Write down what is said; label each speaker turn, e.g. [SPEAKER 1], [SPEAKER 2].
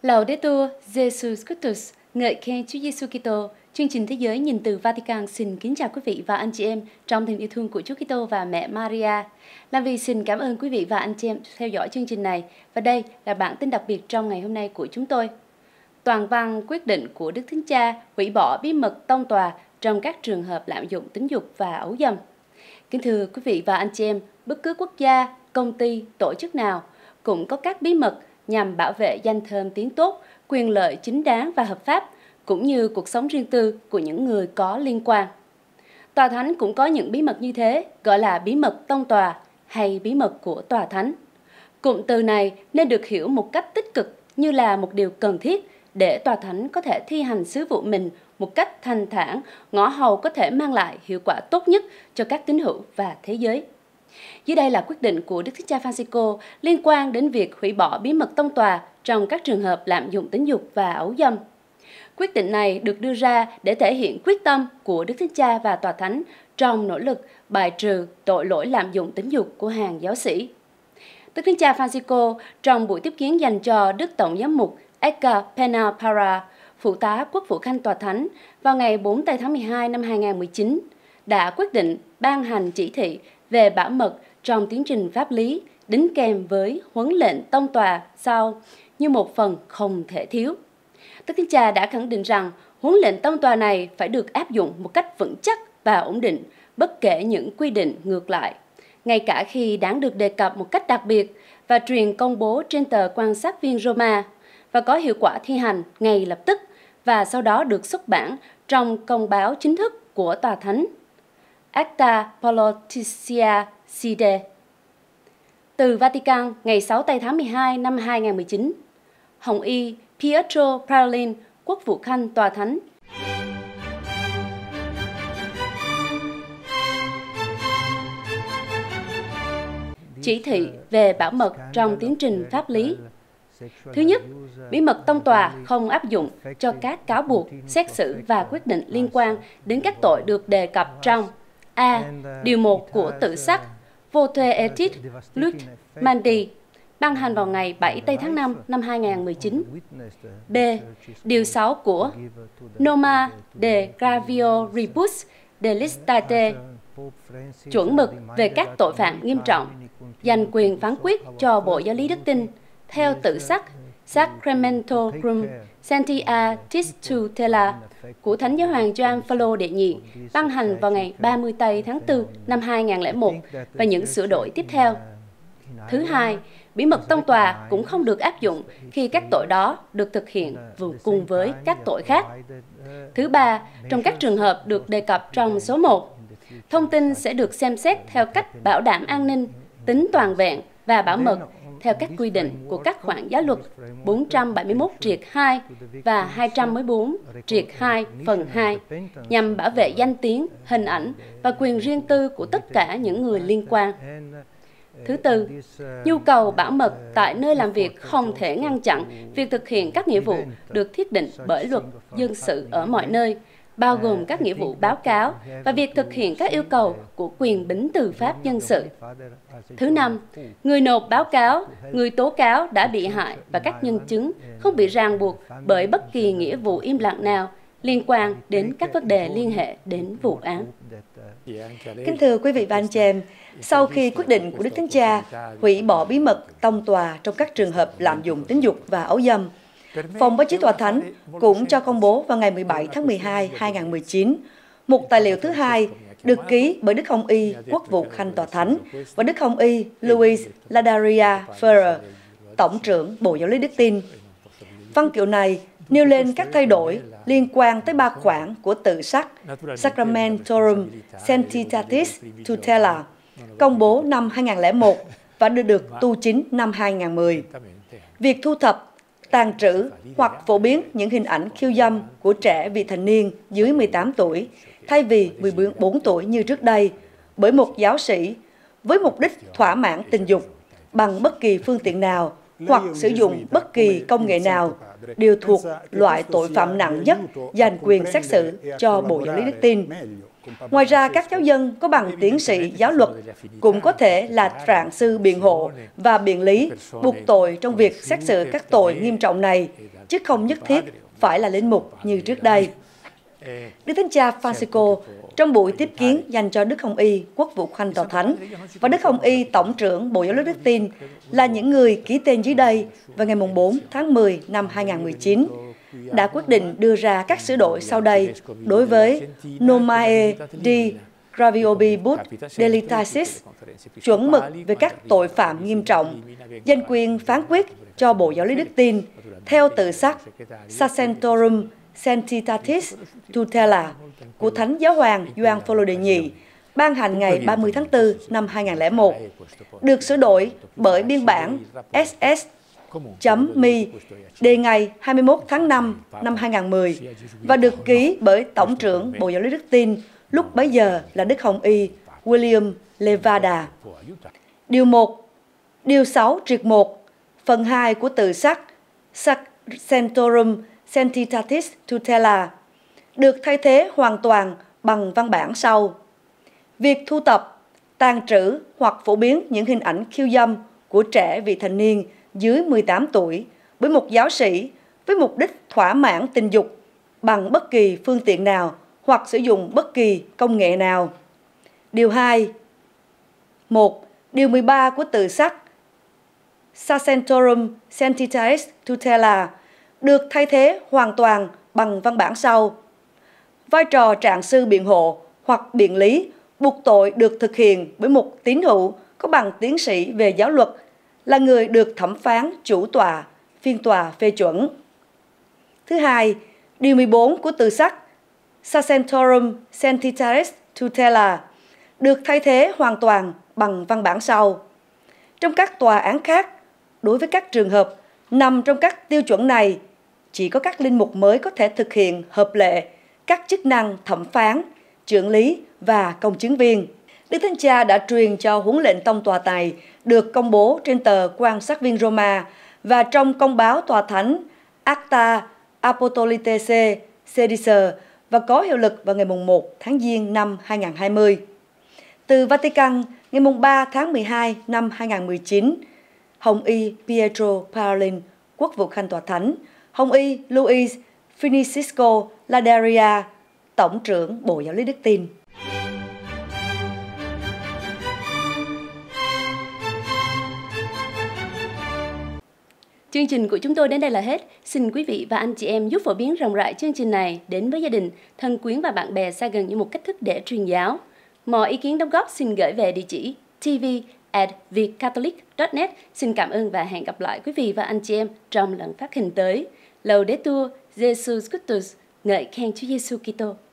[SPEAKER 1] Laudetur Jesus Christus, ngợi khen Chúa Giêsu Kitô. Chương trình Thế giới nhìn từ Vatican xin kính chào quý vị và anh chị em trong tình yêu thương của Chúa Kitô và mẹ Maria. Lam Vi xin cảm ơn quý vị và anh chị em theo dõi chương trình này. Và đây là bản tin đặc biệt trong ngày hôm nay của chúng tôi. Toàn văn quyết định của Đức Thánh Cha hủy bỏ bí mật tông tòa trong các trường hợp lạm dụng tính dục và ấu dâm. Kính thưa quý vị và anh chị em, bất cứ quốc gia, công ty, tổ chức nào cũng có các bí mật nhằm bảo vệ danh thơm tiếng tốt, quyền lợi chính đáng và hợp pháp, cũng như cuộc sống riêng tư của những người có liên quan. Tòa Thánh cũng có những bí mật như thế, gọi là bí mật tông tòa hay bí mật của Tòa Thánh. Cụm từ này nên được hiểu một cách tích cực như là một điều cần thiết để Tòa Thánh có thể thi hành sứ vụ mình một cách thanh thản, ngõ hầu có thể mang lại hiệu quả tốt nhất cho các tín hữu và thế giới. Dưới đây là quyết định của Đức Thánh Cha Francisco liên quan đến việc hủy bỏ bí mật tông tòa trong các trường hợp lạm dụng tính dục và ấu dâm. Quyết định này được đưa ra để thể hiện quyết tâm của Đức Thánh Cha và Tòa Thánh trong nỗ lực bài trừ tội lỗi lạm dụng tính dục của hàng giáo sĩ. Đức Thánh Cha Francisco trong buổi tiếp kiến dành cho Đức Tổng giám mục Edgar Pena-Para, phụ tá quốc vụ khanh Tòa Thánh vào ngày 4 tháng 12 năm 2019, đã quyết định ban hành chỉ thị về bảo mật trong tiến trình pháp lý đính kèm với huấn lệnh tông tòa sau như một phần không thể thiếu. Đức Thánh Cha đã khẳng định rằng huấn lệnh tông tòa này phải được áp dụng một cách vững chắc và ổn định, bất kể những quy định ngược lại, ngay cả khi đáng được đề cập một cách đặc biệt và truyền công bố trên tờ Quan sát viên Roma, và có hiệu quả thi hành ngay lập tức và sau đó được xuất bản trong công báo chính thức của Tòa Thánh. Acta Politica Sede. Từ Vatican, ngày 6 tháng 12 năm 2019, Hồng Y Pietro Parolin, quốc vụ khanh Tòa Thánh. Chỉ thị về bảo mật trong tiến trình pháp lý. Thứ nhất, bí mật tông tòa không áp dụng cho các cáo buộc, xét xử và quyết định liên quan đến các tội được đề cập trong A. Điều 1 của tự sắc Vote Etit Luc Mandi, ban hành vào ngày 7 tháng 5 năm 2019. B. Điều 6 của Norma de Gravio Rebus Delictate, chuẩn mực về các tội phạm nghiêm trọng, dành quyền phán quyết cho Bộ Giáo lý Đức Tin theo tự sắc Sacramentorum Sanctia Tistutela của Thánh Giáo hoàng Gioan Phaolô đệ nhị, ban hành vào ngày 30 tháng 4 năm 2001 và những sửa đổi tiếp theo. Thứ hai, bí mật tông tòa cũng không được áp dụng khi các tội đó được thực hiện cùng với các tội khác. Thứ ba, trong các trường hợp được đề cập trong số 1, thông tin sẽ được xem xét theo cách bảo đảm an ninh, tính toàn vẹn và bảo mật theo các quy định của các khoản giáo luật 471/2 và 214/2 phần 2 nhằm bảo vệ danh tiếng, hình ảnh và quyền riêng tư của tất cả những người liên quan. Thứ tư, nhu cầu bảo mật tại nơi làm việc không thể ngăn chặn việc thực hiện các nghĩa vụ được thiết định bởi luật dân sự ở mọi nơi, bao gồm các nghĩa vụ báo cáo và việc thực hiện các yêu cầu của quyền bính tư pháp dân sự. Thứ năm, người nộp báo cáo, người tố cáo đã bị hại và các nhân chứng không bị ràng buộc bởi bất kỳ nghĩa vụ im lặng nào liên quan đến các vấn đề liên hệ đến vụ án.
[SPEAKER 2] Kính thưa quý vị và anh chị em, sau khi quyết định của Đức Thánh Cha hủy bỏ bí mật tông tòa trong các trường hợp lạm dụng tính dục và ấu dâm, Phòng Báo chí Tòa Thánh cũng cho công bố vào ngày 17 tháng 12, 2019, một tài liệu thứ hai được ký bởi Đức Hồng Y Quốc vụ khanh Tòa Thánh và Đức Hồng Y Luis Ladaria Ferrer, Tổng trưởng Bộ Giáo lý Đức Tin. Văn kiện này nêu lên các thay đổi liên quan tới 3 khoản của tự sắc Sacramentorum Sanctitatis Tutela, công bố năm 2001 và được tu chính năm 2010. Việc thu thập, tàng trữ hoặc phổ biến những hình ảnh khiêu dâm của trẻ vị thành niên dưới 18 tuổi thay vì 14 tuổi như trước đây bởi một giáo sĩ với mục đích thỏa mãn tình dục bằng bất kỳ phương tiện nào hoặc sử dụng bất kỳ công nghệ nào đều thuộc loại tội phạm nặng nhất giành quyền xét xử cho Bộ Giáo lý Đức Tin. Ngoài ra, các giáo dân có bằng tiến sĩ giáo luật cũng có thể là trạng sư biện hộ và biện lý buộc tội trong việc xét xử các tội nghiêm trọng này chứ không nhất thiết phải là linh mục như trước đây. Đức Thánh Cha Francisco trong buổi tiếp kiến dành cho Đức Hồng Y Quốc vụ Khanh Tòa Thánh và Đức Hồng Y Tổng trưởng Bộ Giáo lý Đức Tin là những người ký tên dưới đây vào ngày 4 tháng 10 năm 2019 đã quyết định đưa ra các sửa đổi sau đây đối với Nomae di Graviobibus Delitatis, chuẩn mực về các tội phạm nghiêm trọng, danh quyền phán quyết cho Bộ Giáo lý Đức Tin theo tự sắc Sacentorum Sanctitatis Tutela của Thánh Giáo hoàng Gioan Phaolô đệ nhị, ban hành ngày 30 tháng 4 năm 2001, được sửa đổi bởi biên bản SS.mi đề ngày 21 tháng 5 năm 2010 và được ký bởi Tổng trưởng Bộ Giáo lý Đức Tin lúc bấy giờ là Đức Hồng Y William Levada. Điều 1, Điều 6 triệt 1, phần 2 của tự sắc Sacentorum Sanctitatis Tutela được thay thế hoàn toàn bằng văn bản sau. Việc thu tập, tàng trữ hoặc phổ biến những hình ảnh khiêu dâm của trẻ vị thành niên dưới 18 tuổi với một giáo sĩ với mục đích thỏa mãn tình dục bằng bất kỳ phương tiện nào hoặc sử dụng bất kỳ công nghệ nào. Điều 2. 1. Điều 13 của tự sắc Sacentorum Sanctitatis Tutela được thay thế hoàn toàn bằng văn bản sau. Vai trò trạng sư biện hộ hoặc biện lý buộc tội được thực hiện bởi một tín hữu có bằng tiến sĩ về giáo luật là người được thẩm phán chủ tọa, phiên tòa phê chuẩn. Thứ hai, Điều 14 của tự sắc Sacentorum Sanctitatis Tutela được thay thế hoàn toàn bằng văn bản sau. Trong các tòa án khác, đối với các trường hợp nằm trong các tiêu chuẩn này, chỉ có các linh mục mới có thể thực hiện hợp lệ các chức năng thẩm phán, chưởng lý và công chứng viên. Đức Thánh Cha đã truyền cho huấn lệnh tông tòa này được công bố trên tờ Quan sát viên Roma và trong công báo tòa thánh Acta Apostolitese Sedise và có hiệu lực vào ngày 1 tháng Giêng năm 2020. Từ Vatican, ngày 3 tháng 12 năm 2019, Hồng Y Pietro Parolin, Quốc vụ Khanh Tòa Thánh, Hồng Y Luis Francisco Laderia, Tổng trưởng Bộ Giáo lý Đức Tin.
[SPEAKER 1] Chương trình của chúng tôi đến đây là hết. Xin quý vị và anh chị em giúp phổ biến rộng rãi chương trình này đến với gia đình, thân quyến và bạn bè xa gần như một cách thức để truyền giáo. Mọi ý kiến đóng góp xin gửi về địa chỉ tv@vietcatholic.net. Xin cảm ơn và hẹn gặp lại quý vị và anh chị em trong lần phát hình tới. Laudetur Jesus Christus, ngợi khen Chúa Giêsu Kitô.